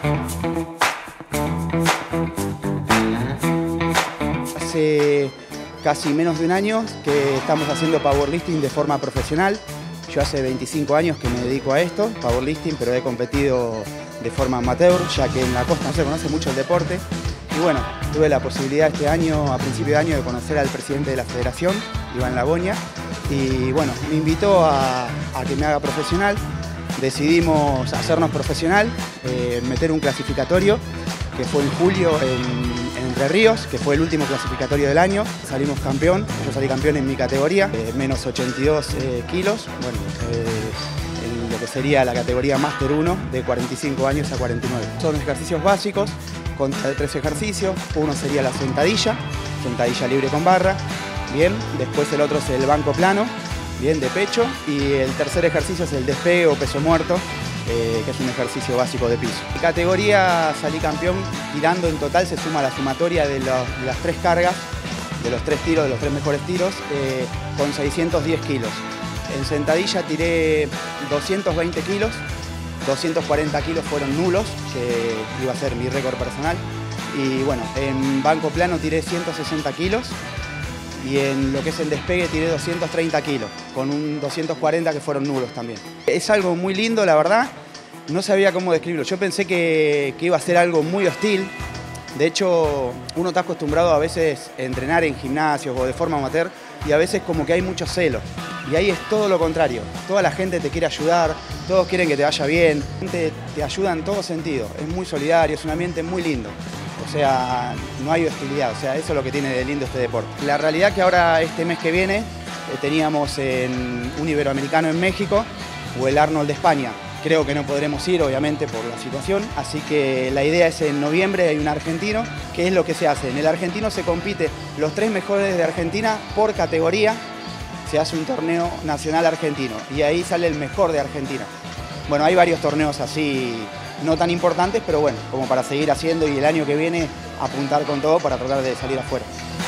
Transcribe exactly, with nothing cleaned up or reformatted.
Hace casi menos de un año que estamos haciendo powerlifting de forma profesional. Yo hace veinticinco años que me dedico a esto, powerlifting, pero he competido de forma amateur, ya que en la costa no se conoce mucho el deporte. Y bueno, tuve la posibilidad este año, a principio de año, de conocer al presidente de la federación, Iván Laboña, y bueno, me invitó a, a que me haga profesional. Decidimos hacernos profesional, eh, meter un clasificatorio, que fue en julio en, en Entre Ríos, que fue el último clasificatorio del año. Salimos campeón, yo salí campeón en mi categoría, eh, menos ochenta y dos eh, kilos, bueno, eh, en lo que sería la categoría Máster uno, de cuarenta y cinco años a cuarenta y nueve. Son ejercicios básicos, contra de tres ejercicios. Uno sería la sentadilla, sentadilla libre con barra, bien. Después el otro es el banco plano, bien, de pecho. Y el tercer ejercicio es el despegue o peso muerto, eh, que es un ejercicio básico de piso. En categoría salí campeón tirando, en total se suma la sumatoria de, los, de las tres cargas, de los tres tiros, de los tres mejores tiros, eh, con seiscientos diez kilos. En sentadilla tiré doscientos veinte kilos, doscientos cuarenta kilos fueron nulos, que iba a ser mi récord personal. Y bueno, en banco plano tiré ciento sesenta kilos y en lo que es el despegue tiré doscientos treinta kilos, con un doscientos cuarenta que fueron nulos también. Es algo muy lindo, la verdad, no sabía cómo describirlo. Yo pensé que, que iba a ser algo muy hostil. De hecho, uno está acostumbrado a veces a entrenar en gimnasios o de forma amateur y a veces como que hay mucho celo. Y ahí es todo lo contrario. Toda la gente te quiere ayudar, todos quieren que te vaya bien, te, te ayuda en todo sentido. Es muy solidario, es un ambiente muy lindo. O sea, no hay hostilidad, o sea, eso es lo que tiene de lindo este deporte. La realidad que ahora este mes que viene eh, teníamos en un iberoamericano en México o el Arnold de España. Creo que no podremos ir, obviamente, por la situación, así que la idea es en noviembre hay un argentino, que es lo que se hace. En el argentino se compite los tres mejores de Argentina por categoría, se hace un torneo nacional argentino y ahí sale el mejor de Argentina. Bueno, hay varios torneos así, no tan importantes, pero bueno, como para seguir haciendo y el año que viene apuntar con todo para tratar de salir afuera.